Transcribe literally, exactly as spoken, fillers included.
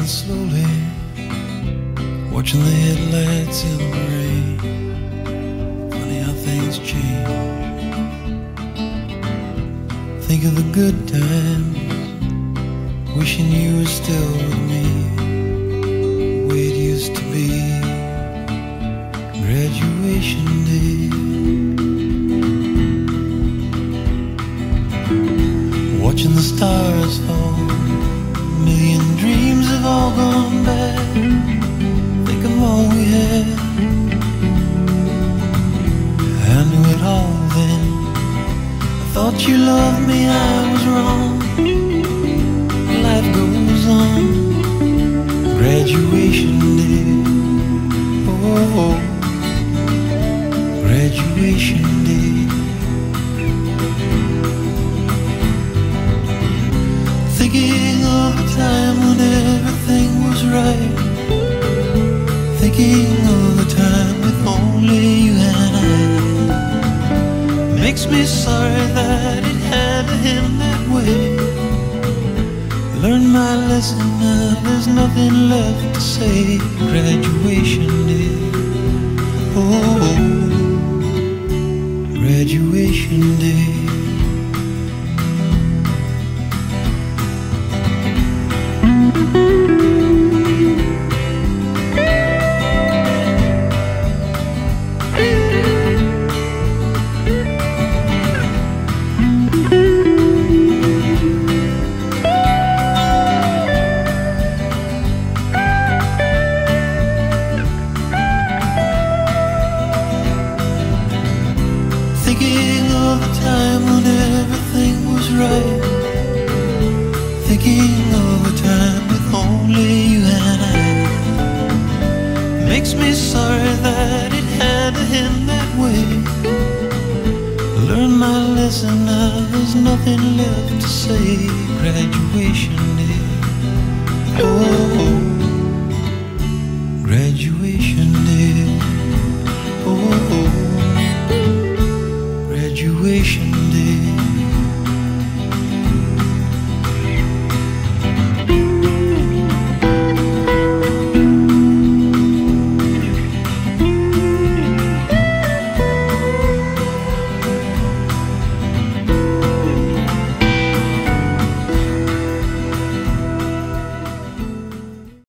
driving slowly, watching the headlights in the rain. Funny how things change. Think of the good times, wishing you were still with me, the way it used to be. Graduation day, watching the stars fall. A million dreams have all gone bad. Think of all we had. I knew it all then. I thought you loved me, I was wrong. Life goes on. Graduation day, oh, graduation day. Thinking of the time when everything was right. Thinking of the time with only you and I. Makes me sorry that it had to end that way. Learned my lesson now, there's nothing left to say. Graduation day, oh, graduation day. Thinking of the time when everything was right. Thinking of the time with only you and I. Makes me sorry that it had to end that way. Learned my lesson now, there's nothing left to say. Graduation day, oh.